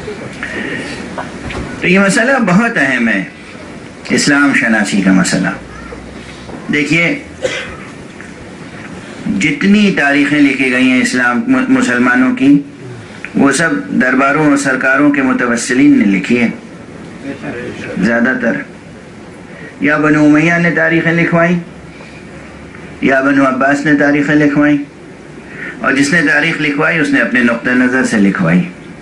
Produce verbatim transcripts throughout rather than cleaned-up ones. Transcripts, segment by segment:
تو یہ مسئلہ بہت اہم ہے، اسلام شناسی کا مسئلہ. دیکھیے جتنی تاریخیں لکھی گئی ہیں اسلام مسلمانوں کی، وہ سب درباروں اور سرکاروں کے متوسلین نے لکھی ہے زیادہ تر. یا بنو امیہ نے تاریخیں لکھوائیں، یا بنو عباس نے تاریخیں لکھوائیں، اور جس نے تاریخ لکھوائی اس نے اپنے نقطہ نظر سے لکھوائی،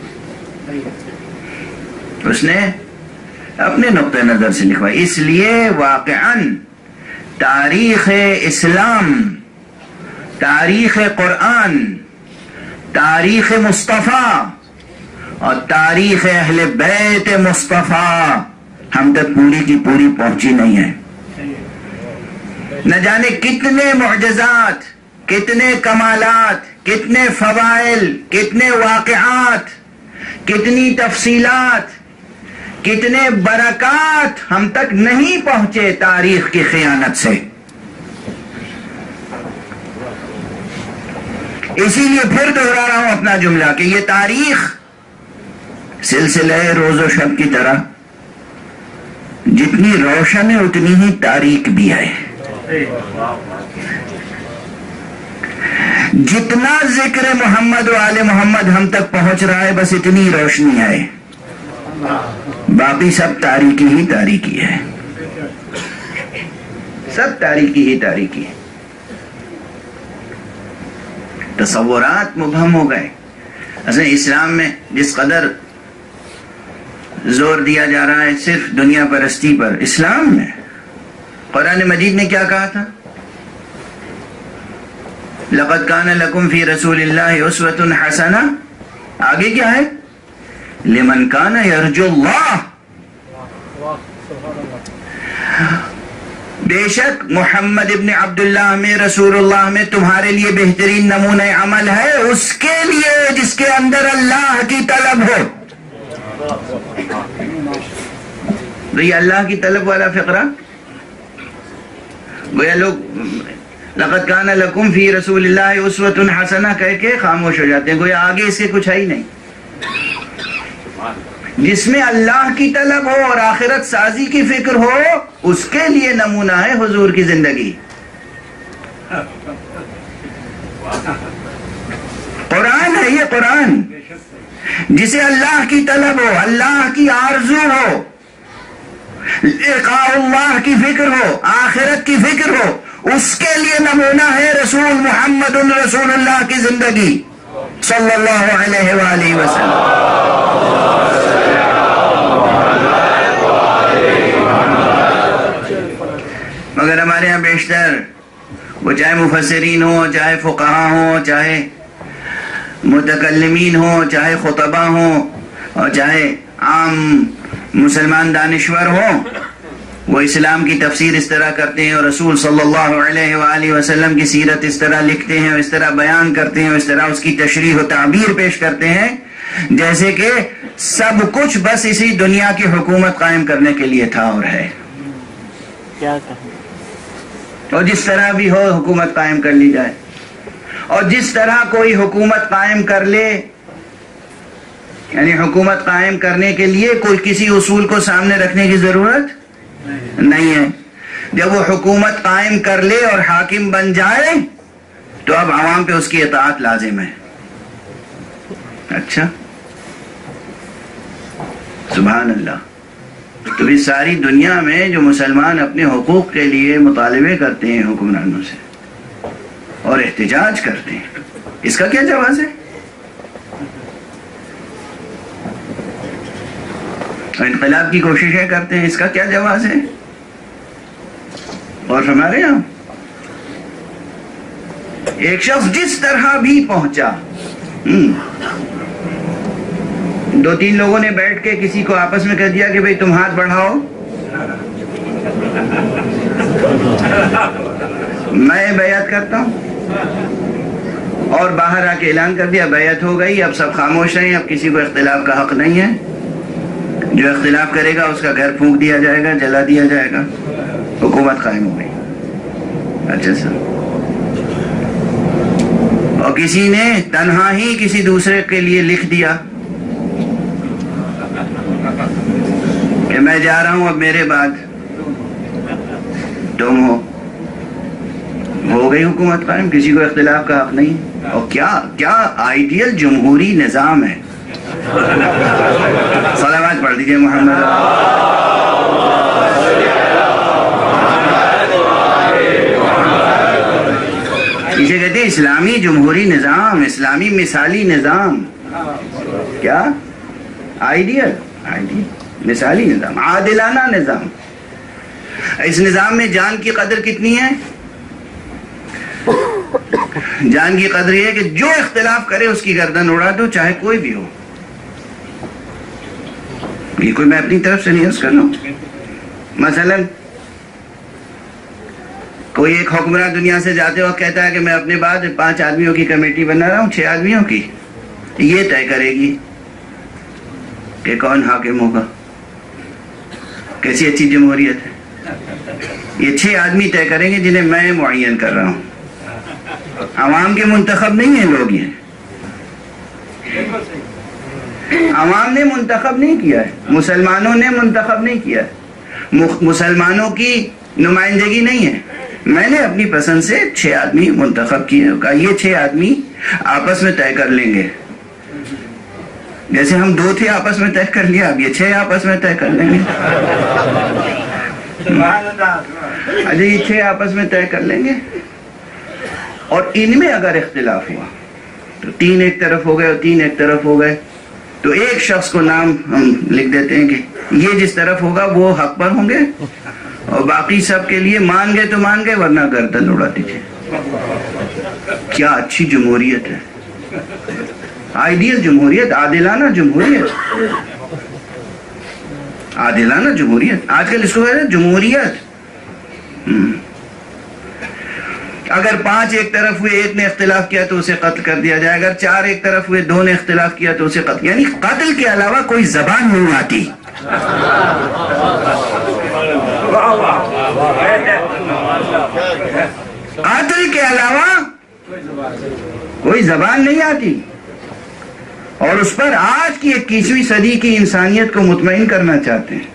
اس نے اپنے نقطہ نظر سے لکھوائی. اس لیے واقعاً تاریخ اسلام، تاریخ قرآن، تاریخ مصطفیٰ اور تاریخ اہل بیت مصطفیٰ ہم تک پوری کی پوری پہنچی نہیں ہے. نہ جانے کتنے معجزات، کتنے کمالات، کتنے فضائل، کتنے واقعات، کتنی تفصیلات، کتنے برکات ہم تک نہیں پہنچے تاریخ کی خیانت سے. اسی لیے پھر دوہرا رہا ہوں اپنا جملہ کہ یہ تاریخ سلسلہ روز و شب کی طرح جتنی روشن ہے اتنی ہی تاریک بھی ہے. جتنا ذکر محمد و آل محمد ہم تک پہنچ رہا ہے بس اتنی روشنی ہے، باقی سب تاریکی ہی تاریکی ہے، سب تاریکی ہی تاریکی ہے. تصورات مبہم ہو گئے. اصل اسلام میں جس قدر زور دیا جا رہا ہے صرف دنیا پرستی پر، اسلام میں قرآن مجید نے کیا کہا تھا؟ لَقَدْ كَانَ لَكُمْ فِي رَسُولِ اللَّهِ أُسْوَةٌ حَسَنَةٌ. آگے کیا ہے؟ لِمَنْ كَانَ يَرْجُو اللَّهَ. بے شک محمد ابن عبداللہ میں، رسول اللہ میں تمہارے لیے بہترین نمونہ عمل ہے اس کے لیے جس کے اندر اللہ کی طلب ہو. تو یہ اللہ کی طلب والا فقرہ گویا لوگ لقد کان لکم فی رسول اللہ اسوۃ حسنہ کہہ کے خاموش ہو جاتے ہیں، گویا آگے اس کے کچھ ہے ہی نہیں. جس میں اللہ کی طلب ہو اور آخرت سازی کی فکر ہو اس کے لیے نمونہ ہے حضور کی زندگی. قرآن ہے یہ قرآن. جسے اللہ کی طلب ہو، اللہ کی آرزو ہو، لقاء اللہ کی فکر ہو، آخرت کی فکر ہو، اس کے لیے نمونہ ہے رسول محمد رسول اللہ کی زندگی صلی اللہ علیہ وآلہ وسلم. مگر ہمارے ہاں بیشتر وہ چاہے مفسرین ہوں، چاہے فقہاء ہوں، چاہے متکلمین ہوں، چاہے خطبہ ہوں، اور چاہے عام مسلمان دانشور ہوں، وہ اسلام کی تفسیر اس طرح کرتے ہیں اور رسول صلی اللہ علیہ وآلہ وسلم کی سیرت اس طرح لکھتے ہیں، اس طرح بیان کرتے ہیں، اس طرح اس کی تشریح و تعبیر پیش کرتے ہیں جیسے کہ سب کچھ بس اسی دنیا کی حکومت قائم کرنے کے لیے تھا اور ہے. کیا کہیں؟ اور جس طرح بھی ہو حکومت قائم کر لی جائے، اور جس طرح کوئی حکومت قائم کر لے، یعنی حکومت قائم کرنے کے لیے کوئی کسی اصول کو سامنے رکھنے کی ضرورت نہیں ہے. جب وہ حکومت قائم کر لے اور حاکم بن جائے تو اب عوام پہ اس کی اطاعت لازم ہے. اچھا سبحان اللہ. تو بھی ساری دنیا میں جو مسلمان اپنے حقوق کے لیے مطالبے کرتے ہیں حکمرانوں سے اور احتجاج کرتے ہیں، اس کا کیا جواز ہے؟ اور انقلاب کی کوششیں کرتے ہیں، اس کا کیا جواز ہے؟ اور ہمارے یہاں ایک شخص جس طرح بھی پہنچا، دو تین لوگوں نے بیٹھ کے کسی کو آپس میں کہہ دیا کہ بھئی تم ہاتھ بڑھاؤ، میں بیعت کرتا ہوں، اور باہر آ کے اعلان کر دیا بیعت ہو گئی، اب سب خاموش رہیں، اب کسی کو اختلاف کا حق نہیں ہے، جو اختلاف کرے گا اس کا گھر پھونک دیا جائے گا، جلا دیا جائے گا، حکومت قائم ہو گئی. اچھا سر، اور کسی نے تنہا ہی کسی دوسرے کے لیے لکھ دیا کہ میں جا رہا ہوں اب میرے بعد تم ہو ہو گئی حکومت قائم، کسی کو اختلاف کا حق نہیں. اور کیا کیا آئیڈیل جمہوری نظام ہے. صلوات پڑھ دیجئے محمد. اسے کہتے ہیں اسلامی جمہوری نظام، اسلامی مثالی نظام. کیا آئیڈیل آئیڈیل مثالی نظام، عادلانہ نظام. اس نظام میں جان کی قدر کتنی ہے؟ جان کی قدر یہ ہے کہ جو اختلاف کرے اس کی گردن اڑا دو، چاہے کوئی بھی ہو. یہ کوئی میں اپنی طرف سے نہیں عرض کر رہا ہوں. مثلا کوئی ایک حکمران دنیا سے جاتے وقت کہتا ہے کہ میں اپنے بعد پانچ آدمیوں کی کمیٹی بنا رہا ہوں، چھ آدمیوں کی. یہ طے کرے گی کہ کون حاکم ہوگا. کیسی اچھی جمہوریت ہے. یہ چھ آدمی طے کریں گے جنہیں میں معین کر رہا ہوں. عوام کے منتخب نہیں ہیں لوگ، یہ عوام نے منتخب نہیں کیا ہے، مسلمانوں نے منتخب نہیں کیا ہے، مسلمانوں کی نمائندگی نہیں ہے. میں نے اپنی پسند سے چھ آدمی منتخب کیے، کہا یہ چھ آدمی آپس میں طے کر لیں گے. جیسے ہم دو تھے آپس میں طے کر لیا، اب یہ چھ آپس میں طے کر لیں گے. اچھا یہ چھ آپس میں طے کر لیں گے. اور ان میں اگر اختلاف ہوا تو تین ایک طرف ہو گئے اور تین ایک طرف ہو گئے، تو ایک شخص کو نام ہم لکھ دیتے ہیں کہ یہ جس طرف ہوگا وہ حق پر ہوں گے، اور باقی سب کے لیے مان گئے تو مان گئے ورنہ گردن اڑا دیجیے. کیا اچھی جمہوریت ہے. آئیڈیل جمہوریت، عادلانہ جمہوریت، عادلانہ جمہوریت. آج کل اس کو کہتے ہیں جمہوریت. اگر پانچ ایک طرف ہوئے، ایک نے اختلاف کیا تو اسے قتل کر دیا جائے. اگر چار ایک طرف ہوئے، دو نے اختلاف کیا تو اسے قتل. یعنی قتل کے علاوہ کوئی زبان نہیں آتی. قتل کے علاوہ کوئی زبان نہیں آتی. اور اس پر آج کی اکیسویں صدی کی انسانیت کو مطمئن کرنا چاہتے ہیں.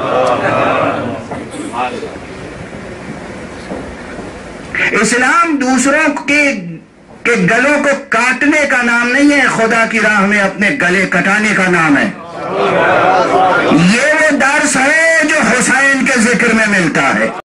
اسلام دوسروں کے کے گلوں کو کاٹنے کا نام نہیں ہے، خدا کی راہ میں اپنے گلے کٹانے کا نام ہے. یہ وہ درس ہے جو حسین کے ذکر میں ملتا ہے.